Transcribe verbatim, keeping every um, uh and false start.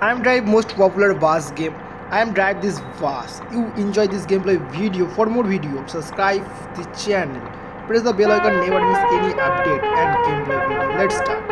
I am drive most popular bus game. I am drive this bus. You enjoy this gameplay video. For more video, subscribe the channel. Press the bell icon, never miss any update and gameplay video. Let's start.